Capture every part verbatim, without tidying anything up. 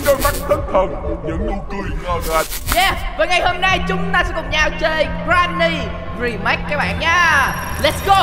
đôi mắt thất thần, những nụ cười ngờ ngạch. Yeah, và ngày hôm nay chúng ta sẽ cùng nhau chơi Granny Remake các bạn nha. Let's go.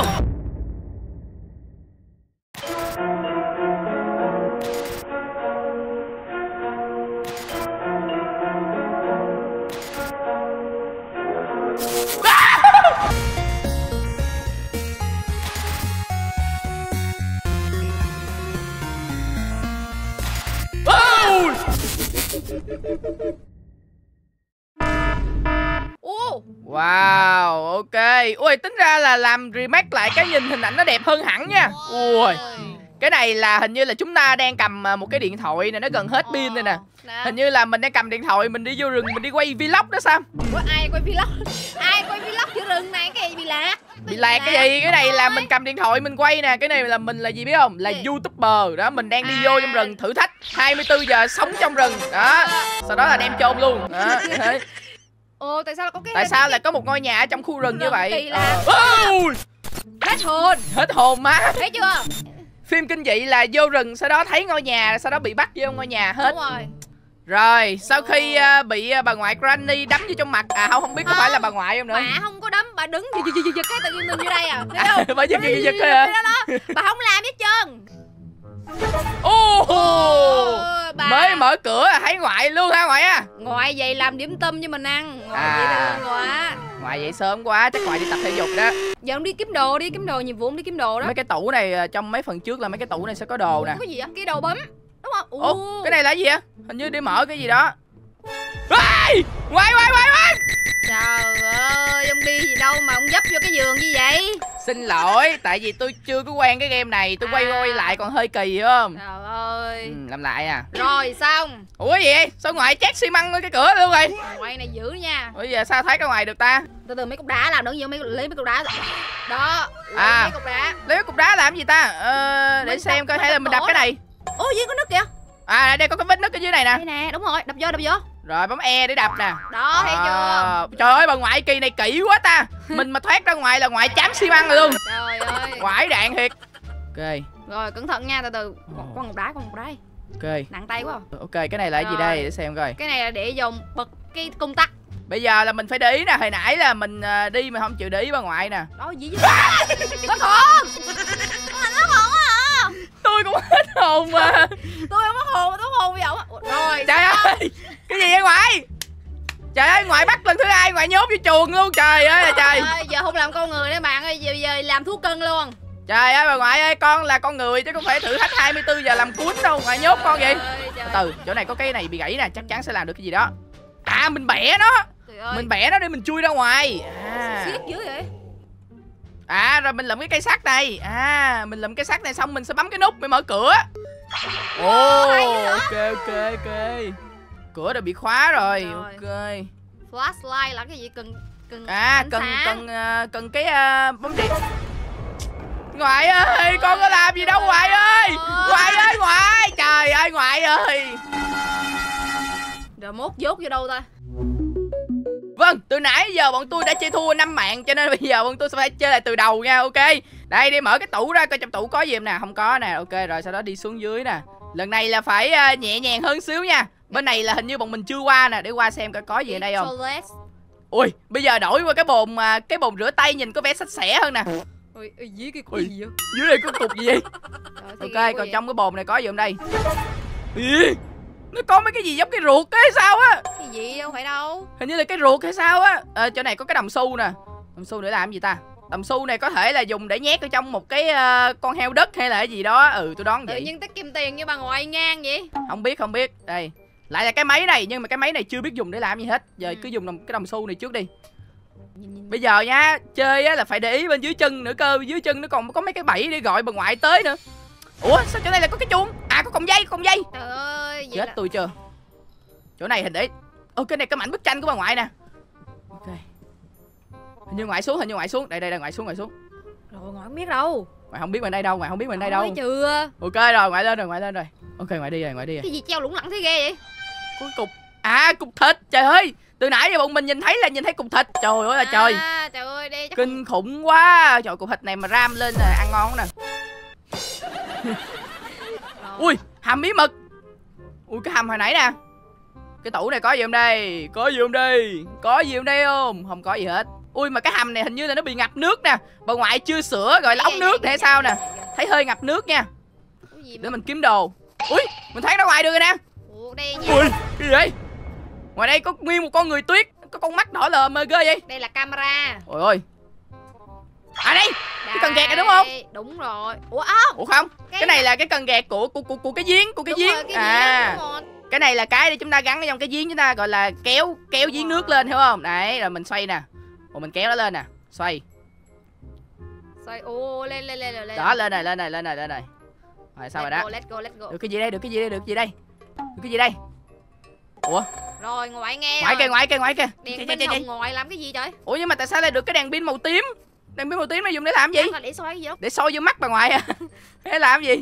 Wow, ok. Ui, tính ra là làm remake lại cái nhìn hình ảnh nó đẹp hơn hẳn nha. Ui, cái này là hình như là chúng ta đang cầm một cái điện thoại này, nó gần hết pin rồi nè. Hình như là mình đang cầm điện thoại, mình đi vô rừng, mình đi quay vlog đó Sam. Ủa, ai quay vlog? Ai quay vlog giữa rừng này? Cái gì bị lạc? Bị lạc cái gì? Cái này là mình cầm điện thoại mình quay nè. Cái này là mình là gì biết không? Là YouTuber đó. Mình đang đi vô trong rừng thử thách hai mươi tư giờ sống trong rừng. Đó. Sau đó là đem chôn luôn. Đó. Ồ, tại sao lại có cái Tại sao lại có một ngôi nhà ở trong khu rừng như vậy? Kỳ lạ. Oh! Hết hồn. Hết hồn má. Thấy chưa? Phim kinh dị là vô rừng, sau đó thấy ngôi nhà, sau đó bị bắt vô ngôi nhà hết. Đúng rồi. Rồi, sau khi uh, bị uh, bà ngoại Granny đấm vô trong mặt. À không, không biết có phải là bà ngoại không nữa. Bà không có đấm, bà đứng giật giật giật cái tự nhiên mình vô đây à. Thấy không? Bà giật giật giật cái hả? Bà không làm hết trơn. Ô, bà... mới mở cửa là thấy ngoại luôn hả ngoại á? Ngoại vậy làm điểm tâm cho mình ăn. Ngoại à, vậy là ngoại. Ngoại vậy sớm quá, chắc ngoại đi tập thể dục đó. Giờ ông đi kiếm đồ đi, kiếm đồ, nhiệm vụ ông đi kiếm đồ đó. Mấy cái tủ này trong mấy phần trước là mấy cái tủ này sẽ có đồ nè. Cái gì vậy? Cái đồ bấm. Đúng không? Ủa, Ủa, cái này là gì vậy? Hình như đi mở cái gì đó. Ê! Ngoại ngoại ngoại ngoại! Trời ơi, ông đi gì đâu mà ông dấp vô cái giường như vậy? Xin lỗi, tại vì tôi chưa có quen cái game này, tôi quay à. quay lại còn hơi kỳ phải không? Trời ơi. Ừ, làm lại à. Rồi xong. Ủa gì vậy? Sao ngoại chét xi măng cái cửa luôn rồi? Ngoại này dữ nha. Ủa giờ sao thấy cái ngoài được ta? Từ từ mấy cục đá làm đừng gì mấy lấy mấy cục đá. Đó, lấy à, mấy cục đá. Lấy mấy cục đá làm gì ta? Ờ, để mình xem coi hay là mình đập cái này. Ủa gì có nước kìa. À đây có cái vết nứt ở dưới này nè. Đây nè, đúng rồi, đập vô đập vô. Rồi bấm E để đập nè. Đó, thấy à, chưa? Trời ơi bà ngoại kỳ này kỹ quá ta. Mình mà thoát ra ngoài là ngoại chám xi măng rồi luôn. Trời ơi. Ngoại đạn thiệt. Ok. Rồi cẩn thận nha, từ từ. Con một đá, con một đá. Ok. Nặng tay quá. Ok, cái này là cái gì đây để xem coi. Cái này là để dùng bật cái công tắc. Bây giờ là mình phải để ý nè, hồi nãy là mình đi mà không chịu để ý bà ngoại nè. Đó gì vậy? Có hồn. Nó hồn á. Tôi cũng hết hồn mà. Tôi không mất hồn, tôi hồn vậy. Rồi. Trời ơi. Cái gì vậy ngoại? Trời ơi, ngoại bắt lần thứ hai ngoại nhốt vô chuồng luôn. Trời ơi là trời. Ơi, giờ không làm con người nữa bạn ơi, giờ, giờ làm thú cưng luôn. Trời ơi bà ngoại ơi, con là con người chứ không phải thử thách hai mươi tư giờ làm cuốn đâu, ngoại nhốt con vậy. Từ chỗ này có cái này bị gãy nè, chắc chắn sẽ làm được cái gì đó. À mình bẻ nó. Mình bẻ nó để mình chui ra ngoài. À. Siết dữ vậy. À rồi mình lụm cái cây sắt này. À mình lụm cái sắt này xong mình sẽ bấm cái nút để mở cửa. Ồ, ok ok ok. Cửa đã bị khóa rồi. rồi. Ok. Flashlight là cái gì? Cần cần À cần cần uh, cần cái uh, bấm điện. Ngoại ơi, con có làm gì đâu ngoại ơi. Ngoại ơi ngoại. Trời ơi ngoại ơi. Rồi mốt dốt vô đâu ta? Vâng, từ nãy giờ bọn tôi đã chơi thua năm mạng cho nên bây giờ bọn tôi sẽ phải chơi lại từ đầu nha, ok. Đây đi mở cái tủ ra coi trong tủ có gì không nè, không có nè, ok rồi sau đó đi xuống dưới nè. Lần này là phải uh, nhẹ nhàng hơn xíu nha. Bên này là hình như bọn mình chưa qua nè, để qua xem coi có gì ở đây không. Ui, bây giờ đổi qua cái bồn uh, cái bồn rửa tay nhìn có vẻ sạch sẽ hơn nè. Ui, dưới cái cục gì vậy? Dưới đây có cục gì vậy? Ok, còn trong cái bồn này có gì không đây? Ý, nó có mấy cái gì giống cái ruột hay sao á? Cái gì đâu phải đâu. Hình như là cái ruột hay sao á. À, chỗ này có cái đồng xu nè. Đồng xu để làm gì ta? Đồng xu này có thể là dùng để nhét ở trong một cái uh, con heo đất hay là cái gì đó. Ừ tôi đoán vậy. Tự nhiên tiết kiệm tiền như bà ngoại ngang vậy. Không biết không biết. Đây. Lại là cái máy này, nhưng mà cái máy này chưa biết dùng để làm gì hết. Giờ ừ. cứ dùng cái đồng xu này trước đi. Bây giờ nha, chơi á là phải để ý bên dưới chân nữa cơ. Dưới chân nó còn có mấy cái bẫy để gọi bà ngoại tới nữa. Ủa sao chỗ này là có cái chuông? À có cọng dây, cọng dây. Trời ơi, chết là... tôi chưa. Chỗ này hình để. Ồ cái này có ảnh bức tranh của bà ngoại nè. Ok. Hình như ngoại xuống, hình như ngoại xuống. Đây đây đây ngoại xuống, ngoại xuống. Rồi ngoại không biết đâu. Ngoại không biết mình đây đâu, ngoại không biết mình đây đâu. Chưa. Ok rồi, ngoại lên rồi, ngoại lên rồi. Ok ngoại đi rồi, ngoại đi rồi. Cái gì treo lủng lẳng thế ghê vậy? Cuối cục. À cục thịt, trời ơi. Từ nãy giờ bọn mình nhìn thấy là nhìn thấy cục thịt. Trời ơi là trời. À, trời ơi đây chắc kinh khủng quá. Trời cục thịt này mà ram lên là ăn ngon nè. Ui, hàm bí mật. Ui cái hầm hồi nãy nè. Cái tủ này có gì không đây? Có gì không đây? Có gì không đây không? Không có gì hết. Ui mà cái hầm này hình như là nó bị ngập nước nè. Bà ngoại chưa sửa rồi là ống nước hay sao nè. Thấy hơi ngập nước nha. Để mình kiếm đồ. Ui mình thấy nó ngoài được rồi nè. Ủa, đây ui cái gì vậy? Ngoài đây có nguyên một con người tuyết. Có con mắt đỏ lờ mờ ghê vậy. Đây là camera. Ôi ôi. À đây, cái cần gạt này đúng không? Đúng rồi. Ủa không? Ủa không? Cái, cái này là cái cần gạt của của của, của cái giếng, của cái đúng giếng. Rồi, cái à. giếng, cái này là cái để chúng ta gắn ở trong cái giếng, chúng ta gọi là kéo kéo giếng nước lên, hiểu không? Đấy, rồi mình xoay nè. Rồi mình kéo nó lên nè, xoay. Xoay ô lên lên lên lên. Đó, lên này, lên này, lên này, lên này. Rồi sao let's rồi đó? Go, let's go, let's go. Được cái gì đây? Được cái gì đây? Được cái gì đây? Được cái gì đây? Ủa? Rồi, ngoại nghe. Ngoại kìa, ngoại kìa, ngoại kìa. Đèn pin hồng ngoại làm cái gì trời? Ủa nhưng mà tại sao lại được cái đèn pin màu tím? Đèn pin màu tím này dùng để làm gì? Để soi cái gì đó. Để soi vô mắt bà ngoại à? Hay làm gì?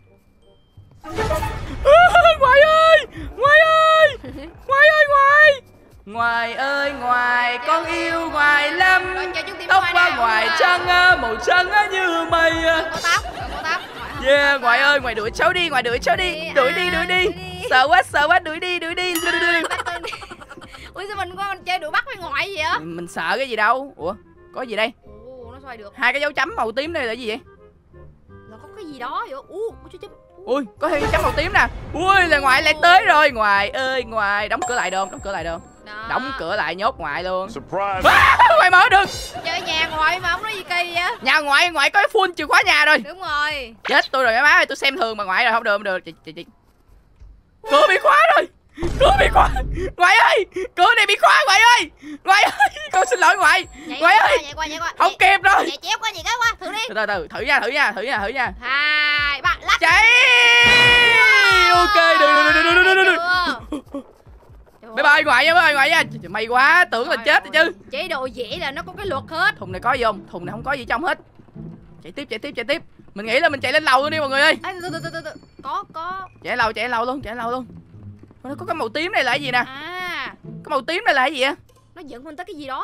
Ngoại ơi! Ngoại ơi! Ngoại ơi ngoại! Ngoại ơi ngoại, con yêu ngoại lắm. Tóc qua ngoại trắng màu trắng như mây. Có tóc, có tóc. Yeah, ngoại ơi, ngoại đuổi cháu đi, ngoại đuổi cháu đi. Đuổi đi, đuổi đi. Sợ quá, sợ quá, đuổi đi, đuổi đi. Ui sao mình qua mình chơi đuổi bắt với ngoại gì vậy? Mình sợ cái gì đâu. Ủa, có gì đây? Ồ, nó xoay được. Hai cái dấu chấm màu tím đây là gì vậy? Là có cái gì đó vậy? Ui, ui, có hai chấm màu tím nè. Ui, là ngoại lại tới rồi. Ngoại ơi, ngoại, đóng cửa lại được không? Đóng cửa lại được không? Đó. Đóng cửa lại nhốt ngoại luôn. Surprise. À, ngoại mở được. Chơi nhà ngoại mà không nói gì kỳ vậy? Nhà ngoại, ngoại có full chìa khóa nhà rồi. Đúng rồi. Chết tôi rồi mấy má ơi, tôi xem thường bà ngoại rồi, không được, không được. Chị, chị, chị. Cửa bị khóa rồi. Cửa bị khóa. Ngoại ơi, cửa này bị khóa ngoại ơi. Ngoại ơi, con xin lỗi ngoại. Nhảy Ngoại qua, ơi. nhảy qua, nhảy qua. Không kịp rồi. Nhảy chéo qua gì cái qua, thử đi. Từ từ từ, thử nha, thử nha, thử nha, thử nha. Hai, ba, lắc. Cháy. Ok, được được được được được được được. Bye bye ngoại nha, bye bye ngoại nha. May quá, tưởng là chết rồi chứ. Chế độ dễ là nó có cái luật hết. Thùng này có gì không? Thùng này không có gì trong hết. Chạy tiếp, chạy tiếp, chạy tiếp. Mình nghĩ là mình chạy lên lầu luôn đi mọi người ơi. À, từ, từ, từ, từ. Có, có. Chạy lầu, chạy lầu luôn, chạy lầu luôn. Nó có cái màu tím này là cái gì nè? À. Cái màu tím này là cái gì á? Nó dẫn mình tới cái gì đó.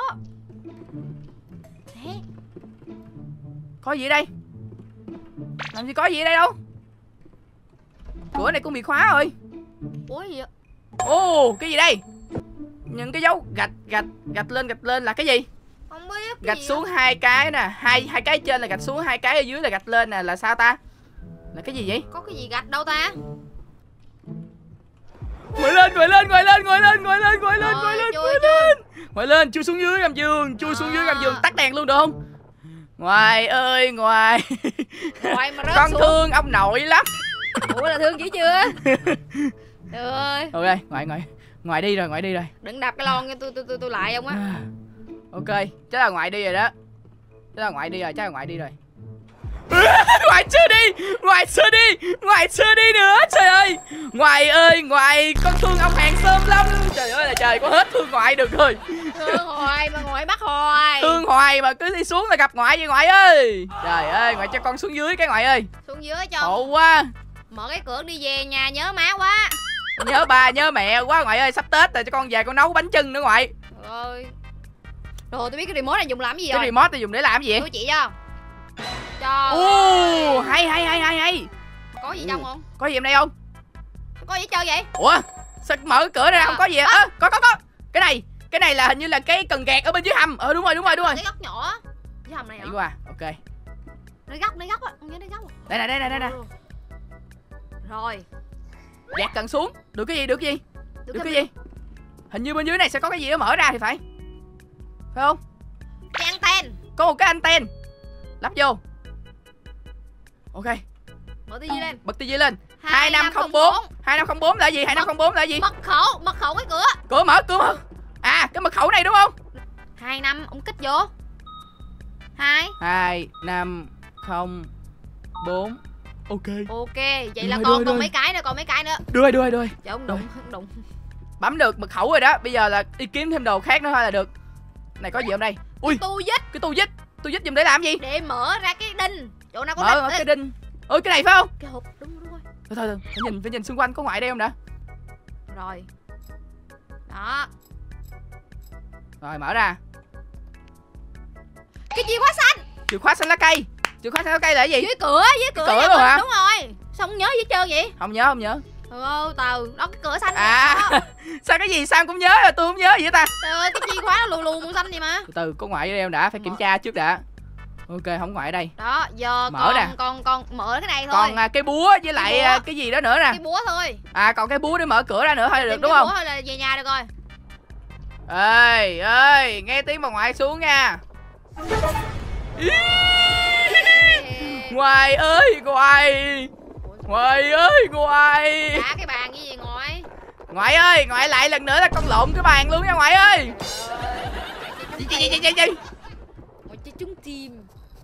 Thế. Có gì ở đây? Làm gì có gì ở đây đâu? Cửa này cũng bị khóa rồi. Ủa gì vậy? Ồ, cái gì đây? Những cái dấu gạch gạch gạch lên gạch lên là cái gì? Không biết. Gạch xuống đó? Hai cái nè, hai hai cái trên là gạch xuống, hai cái ở dưới là gạch lên nè, là sao ta? Là cái gì vậy? Có cái gì gạch đâu ta? Ngồi lên, ngồi lên, ngồi lên, ngồi lên, ngồi lên, ngồi lên, ngồi lên, ngồi lên. Ngồi lên, chui xuống dưới gầm giường, chui xuống dưới gầm giường, tắt đèn luôn được không? Ngoại ơi, ngoại. Ngoại mà rớt con xuống. thương ông nội lắm. Ủa là thương dữ chưa? Trời ơi. Ok, ngoại ngoại. Ngoại đi rồi, ngoại đi rồi. Đừng đập cái lon nha, tôi tôi tôi tôi lại ông á. Ok, chắc là ngoại đi rồi đó. Chắc là ngoại đi rồi, chắc là ngoại đi rồi. Ngoại chưa đi, ngoại chưa đi, ngoại chưa đi nữa, trời ơi. Ngoại ơi, ngoại, con thương ông hàng xóm lắm. Trời ơi là trời, có hết thương ngoại được rồi. Thương hoài mà ngoại bắt hoài. Thương hoài mà cứ đi xuống là gặp ngoại vậy ngoại ơi. Trời ơi, ngoại cho con xuống dưới cái ngoại ơi. Xuống dưới cho. Khổ quá. Mở cái cửa đi về nhà nhớ má quá. Nhớ ba, nhớ mẹ quá ngoại ơi, sắp Tết rồi cho con về con nấu bánh chưng nữa ngoại. Rồi. Rồi tôi biết cái remote này dùng làm gì rồi. Cái remote này dùng để làm gì vậy? Tôi chỉ cho. Cho. Ồ, hay hay hay hay hay. Có gì trong không? Có gì trong đây không? Có gì chơi vậy? Ủa, sao mở cái cửa ra à, không có gì à? À, có có có. Cái này, cái này là hình như là cái cần gạt ở bên dưới hầm. Ờ đúng rồi, đúng rồi, đúng rồi. Cái góc nhỏ dưới hầm này hả? Đi qua, ok. Đây góc, đây góc á, không nhớ đây góc. Đây nè, đây nè, đây nè. Rồi. Gạt cần xuống. Được cái gì, được cái gì? Được, Được cái gì? Hình như bên dưới này sẽ có cái gì đó mở ra thì phải. Phải không? Cái anten. Có một cái anten. Lắp vô. Ok. Mở tivi lên. Bật tivi lên. hai năm không bốn. hai năm không bốn là gì? hai năm không bốn là gì? Mật khẩu, mật khẩu cái cửa. Cửa mở, cửa mở. À, cái mật khẩu này đúng không? hai năm ông kích vô. hai hai năm không bốn. Ok. Ok, vậy là Đưa, còn đưa, còn đưa. mấy cái nữa, còn mấy cái nữa. Đưa đưa đưa. Trời ông đụng, không đụng. Bấm được mật khẩu rồi đó. Bây giờ là đi kiếm thêm đồ khác nữa thôi là được. Này có gì không đây? Ui, Tu dít cái tu dít. Tu dít dùng để làm gì? để mở ra cái đinh. Chỗ nào có Mở, mở cái đinh. Ôi cái này phải không? cái hộp, đúng rồi, đúng rồi. Thôi thôi, thôi. Phải nhìn phải nhìn xung quanh có ngoại đây không đã. Rồi. Đó. Rồi mở ra. Cái chìa khóa xanh. Chìa khóa xanh lá cây. Chìa khóa xanh lá cây là cái gì? Dưới cửa, dưới cửa. Cửa nhà luôn mình, hả? đúng rồi. Sao không nhớ gì hết trơn vậy? Không nhớ, không nhớ. Ừ, từ đó cái cửa xanh. À sao cái gì Sam cũng nhớ rồi tôi không nhớ gì ta. Trời ơi, cái chìa khóa nó lù lù màu xanh gì mà. Từ từ có ngoại đeo đã, phải kiểm tra trước đã. Ok không ngoại ở đây. Đó giờ mở còn, nè. còn còn mở cái này thôi. Còn à, cái búa với lại cái, cái gì đó nữa nè. Cái búa thôi. À còn cái búa để mở cửa ra nữa thôi là được Tìm đúng cái không? búa thôi là về nhà được rồi. Ê ơi nghe tiếng bà ngoại xuống nha. Ngoài ơi ngoài. Ngoài ơi ngoài. Đá cái bàn cái gì ngoại? Ngoại ơi ngoại lại lần nữa là con lộn cái bàn luôn nha ngoại ơi. Gì gì gì gì gì. Ngoại chơi trúng chim.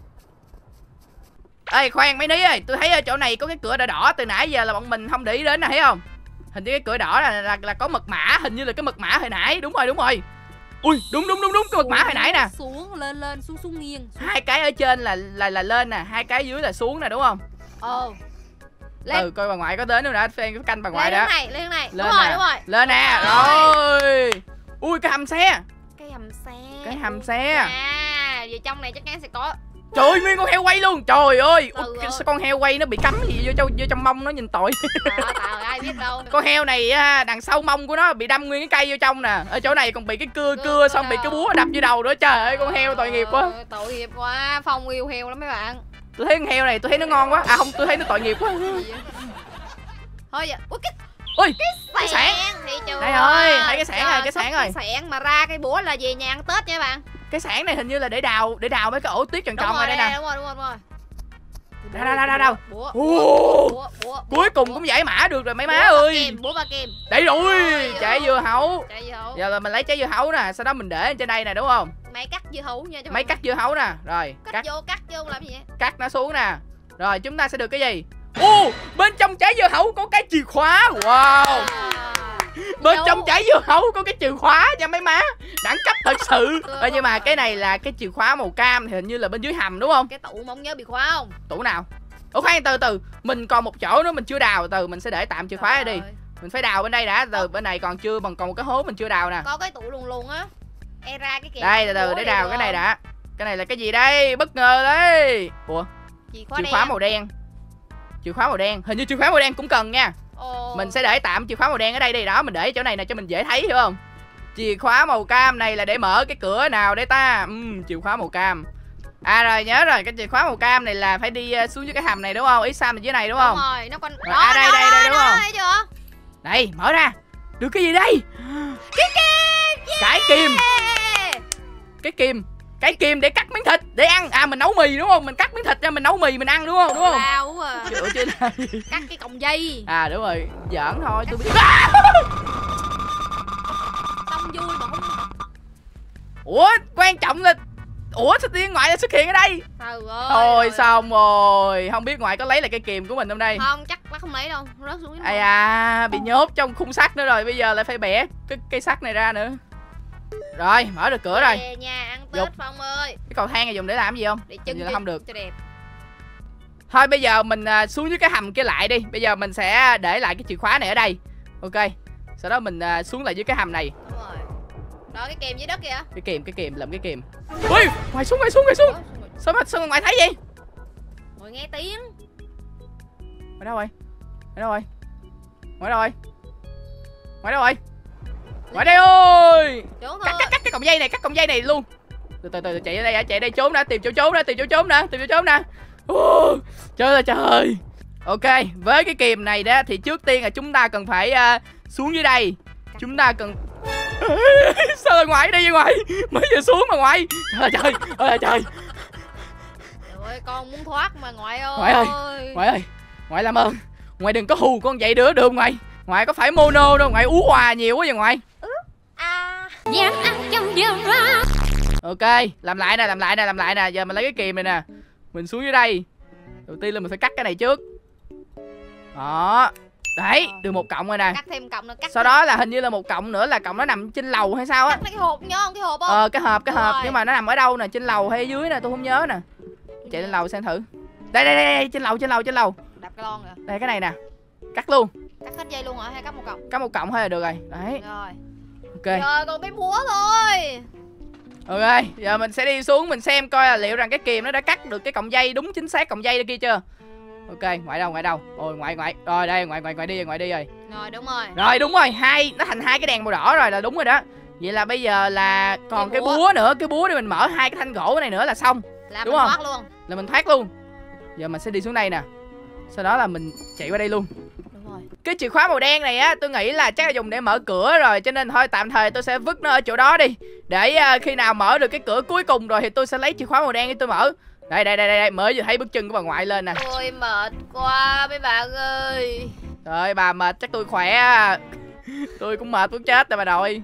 Ê khoan mấy ní ơi, tôi thấy ở chỗ này có cái cửa đỏ đỏ từ nãy giờ là bọn mình không để ý đến nè, thấy không? Hình như cái cửa đỏ là, là là có mật mã, hình như là cái mật mã hồi nãy. Đúng rồi đúng rồi. Ui đúng đúng đúng đúng cái mật mã hồi nãy nè. Xuống lên lên xuống xuống nghiêng. Xuống. Hai cái ở trên là là là lên nè, hai cái dưới là xuống nè đúng không? Ồ. Lên. Ừ coi bà ngoại có đến đâu đã, fan canh bà ngoại lên đã. Lên này, lên này. Lên Đúng rồi, nè. đúng rồi. Lên nè. Rồi. Ui cái hầm xe. Cái hầm xe. Cái hầm xe. À, về trong này chắc chắn sẽ có. Trời ơi nguyên con heo quay luôn. Trời ơi. Ui, Ừ, cái, ừ. sao con heo quay nó bị cắm gì vô trong vô trong mông nó nhìn tội. Trời ơi, ai biết đâu. Con heo này á, đằng sau mông của nó bị đâm nguyên cái cây vô trong nè. Ở chỗ này còn bị cái cưa Cưa, cưa cưa xong bị đầu. cái búa đập vô đầu nữa. Trời ơi con heo tội nghiệp quá. Ờ, tội nghiệp quá. Phong yêu heo lắm mấy bạn. Tôi thấy con heo này tôi thấy nó ngon quá. À không tôi thấy nó tội nghiệp quá. Thôi giờ. Ui cái Ui cái sạn. thì chưa. Đây rồi, thấy cái sạn rồi, cái sạn rồi. Cái sạn mà ra cái búa là về nhà ăn Tết nha bạn. Cái sạn này hình như là để đào để đào mấy cái ổ tuyết tròn Đúng tròn rồi, ở đây đây, nè. đúng rồi, đúng rồi, đúng rồi. Đâu đâu đâu đâu đâu. Búa. Ồ. Búa, búa, búa, Cuối cùng búa. cũng giải mã được rồi mấy má Búa ba ơi. kim, búa ba kim. Đây rồi, Ôi, trái ôi. dưa hấu. Trái dưa hấu. Giờ là mình lấy trái dưa hấu nè, sau đó mình để trên đây nè đúng không? Máy cắt dưa hấu nha cho Máy mọi cắt dưa hấu nè, rồi người. cắt Cắt vô, cắt vô làm gì vậy? cắt nó xuống nè. Rồi chúng ta sẽ được cái gì? Ô, bên trong trái dưa hấu có cái chìa khóa. Wow. À. Bên Dấu. trong trái dưa hấu có cái chìa khóa nha mấy má. Đẳng cấp thật sự. Thưa Ơ nhưng mà rồi. cái này là cái chìa khóa màu cam thì hình như là bên dưới hầm đúng không? Cái tủ mong nhớ bị khóa không? Tủ nào? Ủa khoan từ từ, mình còn một chỗ nữa mình chưa đào, từ mình sẽ để tạm chìa khóa ở đi. Trời ơi. Mình phải đào bên đây đã, từ bên này còn chưa, bằng còn một cái hố mình chưa đào nè. Có cái tủ luồn luồn á. E ra cái kìa. Đây từ từ để đào cái này đã. Cái này là cái gì đây? Bất ngờ đấy. Ủa, Chìa khóa chìa đen. khóa màu đen. Chìa khóa màu đen, hình như chìa khóa màu đen cũng cần nha. Ồ. Mình sẽ để tạm chìa khóa màu đen ở đây đi, đó mình để chỗ này nè cho mình dễ thấy hiểu không? Chìa khóa màu cam này là để mở cái cửa nào để ta? Uhm, chìa khóa màu cam. À rồi nhớ rồi, cái chìa khóa màu cam này là phải đi uh, xuống dưới cái hầm này đúng không? Ý Sam là dưới này đúng không? Đúng rồi, nó còn Rồi, à, đây, đó, đây, đó, đây, đúng đó, không? thấy chưa? Đây, mở ra. Được cái gì đây? Cái kim. Cái kim. Yeah. Cái kim. Cái kim để cắt miếng thịt để ăn. À mình nấu mì đúng không? Mình cắt miếng thịt ra mình nấu mì mình ăn đúng không? Đúng không? Lao quá à. Ủa chứ là gì? Cắt cái cọng dây. À đúng rồi, giỡn thôi tôi biết. Xong vui mà không. Ủa, quan trọng là ủa sao tiên ngoại lại xuất hiện ở đây? Trời ơi. Thôi rồi. xong rồi, không biết ngoại có lấy lại cái kìm của mình không đây? Không, chắc nó không lấy đâu. Rớt xuống dưới Ai nước. à, bị nhốt trong khung sắt nữa rồi, bây giờ lại phải bẻ cái cây sắt này ra nữa. Rồi, mở được cửa rồi. Về nhà ăn Dục. Tết Phong ơi. Cái cầu thang này dùng để làm gì không? Để Hình chân như là cho- không được. cho đẹp. Thôi bây giờ mình à, xuống dưới cái hầm kia lại đi. Bây giờ mình sẽ để lại cái chìa khóa này ở đây. Ok. Sau đó mình à, xuống lại dưới cái hầm này. Đúng rồi. Đó cái kìm dưới đất kìa. Cái kìm, cái kìm, làm cái kìm. Ui, ngoài xuống, ngoài xuống, ngoài xuống. Đó, xong rồi. Sao mà sao mà ngoại thấy gì? Ngồi nghe tiếng. Ngoài đâu rồi? Ngoài đâu rồi? Ngoài đâu rồi? Ngoài đâu rồi? Ngoài đây ơi! Trốn Cắt thôi. cắt cắt cái cọng dây này, cắt cọng dây này luôn. Từ từ từ chạy đây, chạy đây trốn đã, tìm chỗ trốn đã, tìm chỗ trốn nè, tìm chỗ trốn nè. Uh, trời ơi trời. Ok, với cái kìm này đó thì trước tiên là chúng ta cần phải uh, xuống dưới đây. Chúng ta cần sao rồi ngoại đi ngoài mới vừa xuống mà ngoại. Trời ơi trời, ơi trời. Trời ơi, con muốn thoát mà ngoại ơi. Ngoại ơi, ngoại ơi, ngoại làm ơn, ngoại đừng có hù con vậy nữa được không ngoại? Ngoại có phải mono đâu, ngoại ú hòa nhiều quá vậy ngoại. À. Giang ăn trong giang ra. Ok, làm lại nè, làm lại nè, làm lại nè. Giờ mình lấy cái kìm này nè. Mình xuống dưới đây. Đầu tiên là mình phải cắt cái này trước. Đó. Đấy, được một cọng rồi nè. Cắt thêm cọng nữa, cắt. Sau đó là hình như là một cọng nữa là cọng nó nằm trên lầu hay sao á. Cắt lấy cái hộp nhớ không? Cái hộp không? Ờ, cái hộp, cái Đúng hộp. rồi. Nhưng mà nó nằm ở đâu nè, trên lầu hay ở dưới nè, tôi không nhớ nè. Chạy lên lầu xem thử. Đây, đây, đây, đây, trên lầu, trên lầu, trên lầu. Đập cái lon rồi. Đây, cái này nè. Cắt luôn. Cắt hết dây luôn hả? Hay cắt một cọng? Cắt một cọng thôi là được rồi. Đấy, Rồi. ok. Rồi còn cái búa thôi. Ok, giờ mình sẽ đi xuống mình xem coi là liệu rằng cái kìm nó đã cắt được cái cọng dây đúng chính xác cọng dây kia chưa. Ok, ngoài đâu, ngoài đâu? Ôi, ngoài ngoài. Rồi đây, ngoài ngoài ngoài đi, ngoài đi rồi. Rồi đúng rồi. Rồi đúng rồi, hai nó thành hai cái đèn màu đỏ rồi là đúng rồi đó. Vậy là bây giờ là còn cái, cái búa. búa nữa, cái búa để mình mở hai cái thanh gỗ này nữa là xong. Là đúng mình không? thoát luôn. Là mình thoát luôn. Giờ mình sẽ đi xuống đây nè. Sau đó là mình chạy qua đây luôn. Đúng rồi. Cái chìa khóa màu đen này á, tôi nghĩ là chắc là dùng để mở cửa rồi, cho nên thôi tạm thời tôi sẽ vứt nó ở chỗ đó đi. Để uh, khi nào mở được cái cửa cuối cùng rồi thì tôi sẽ lấy chìa khóa màu đen để tôi mở. Đây đây đây đây, mới vừa thấy bước chân của bà ngoại lên nè. Ôi mệt quá mấy bạn ơi. Trời, bà mệt chắc tôi khỏe. Tôi cũng mệt muốn chết rồi bà nội.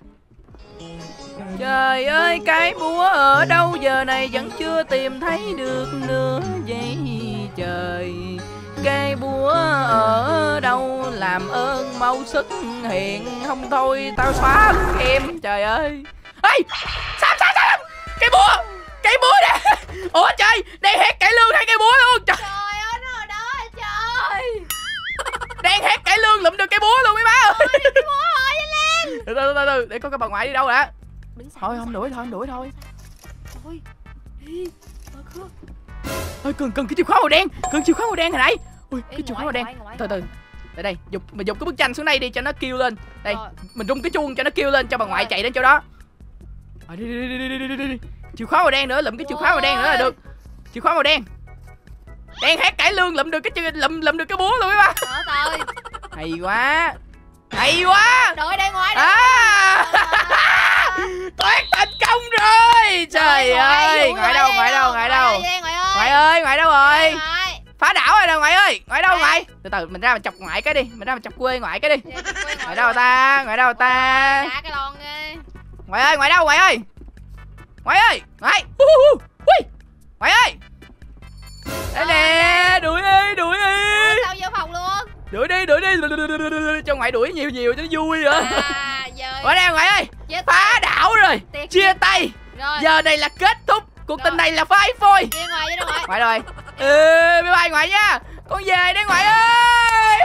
Trời ơi, cái búa ở đâu giờ này vẫn chưa tìm thấy được nữa vậy trời. Cái búa ở đâu làm ơn mau xuất hiện, không thôi tao xóa luôn game. Trời ơi. Ê, Sam Sam Sam, cái búa, cái búa nè. Ủa trời, đang hét cải lương hay cái búa luôn. Trời, Trời ơi nó ở đó trời. đang hét cải lương lụm được cái búa luôn mấy má ơi. Cái búa rồi lên. Từ từ từ từ, để có cái bà ngoại đi đâu đã. Đứng xa, Thôi đứng không xa. đuổi thôi, không đuổi thôi. Ôi. Ê, mở cửa. Ôi, cần cần cái chìa khóa màu đen, cần chìa khóa màu đen hồi nãy. Ui, Ê, cái chìa khóa ngoại, màu đen. ngoại, ngoại, Từ từ. ngoại. Để đây, dục mình dục cái bức tranh xuống đây đi cho nó kêu lên. Đây, Rồi. mình rung cái chuông cho nó kêu lên cho bà ngoại Rồi. chạy đến chỗ đó. Rồi, đi, đi, đi, đi, đi, đi, đi, đi. Chìa khóa màu đen nữa, lụm cái chìa khóa màu đen nữa là được. Chìa khóa màu đen. Đen hát cải lương lụm được cái chìa lụm lụm được cái búa luôn mấy ba. Trời ơi. Hay quá. Hay quá. Đội đây ngoài đây. À. Thoát thành công rồi. Trời ơi, ngoại đâu, ngoại đâu, ngoại đâu. Ngoại ơi, ngoại đâu rồi? Phá đảo rồi nè ngoại ơi. Ngoại đâu ngoại? Từ từ mình ra mình chọc ngoại cái đi, mình ra mình chọc quê ngoại cái đi. Ngoại đâu ta? Ngoại đâu ta? Đá cái lon ghê. Ngoại ơi, ngoại đâu ngoại ơi? Ngoại ơi, ngoại. Ui. Ngoại ơi. Đây nè, đuổi đi, đuổi đi. Sao vô phòng luôn? Đuổi đi, đuổi đi. Cho ngoại đuổi nhiều nhiều cho nó vui vậy. À, giờ Ngoại đây ngoại ơi. chia Phá đảo rồi. Tiệt. Chia tay. rồi. Giờ này là kết thúc. Cuộc Rồi. tình này là phai phôi. Chia ngoài với đâu ngoại. Ngoại rồi. Ừ, bye bye ngoại nha. Con về đấy ngoại ơi.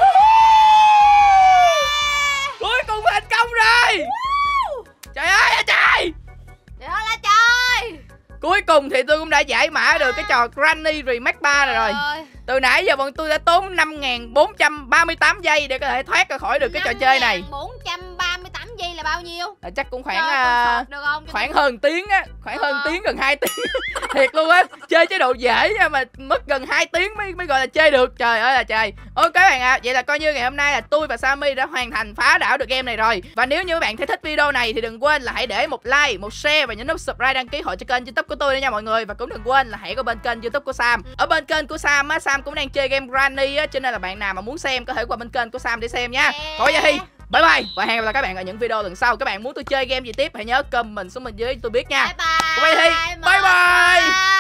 Cuối cùng thành công rồi. Trời ơi trời. Trời ơi là trời. Cuối cùng thì tôi cũng đã giải mã được cái trò Granny Remake ba này rồi. Rồi. Từ nãy giờ bọn tôi đã tốn năm nghìn bốn trăm ba mươi tám giây để có thể thoát ra khỏi được cái trò chơi này. bốn trăm ba mươi tám giây là bao nhiêu? À, chắc cũng khoảng Trời, à, con sọt được không? Cho khoảng tôi- hơn tiếng á, khoảng hơn Ờ. tiếng, gần hai tiếng. Thiệt luôn á, chơi chế độ dễ nha mà mất gần hai tiếng mới mới gọi là chơi được. Trời ơi là trời. Ok các bạn ạ, à, vậy là coi như ngày hôm nay là tôi và Sammy đã hoàn thành phá đảo được game này rồi. Và nếu như các bạn thấy thích video này thì đừng quên là hãy để một like, một share và nhấn nút subscribe đăng ký hội cho kênh YouTube của tôi nữa nha mọi người. Và cũng đừng quên là hãy có bên kênh YouTube của Sam. Ở bên kênh của Sam á, Sam cũng đang chơi game Granny á, cho nên là bạn nào mà muốn xem có thể qua bên kênh của Sam để xem nha. Yeah. Còn bây giờ thì bye bye và hẹn gặp lại các bạn ở những video lần sau. Các bạn muốn tôi chơi game gì tiếp hãy nhớ comment xuống bên dưới tôi biết nha. Bye bye. Còn bây giờ thì bye bye.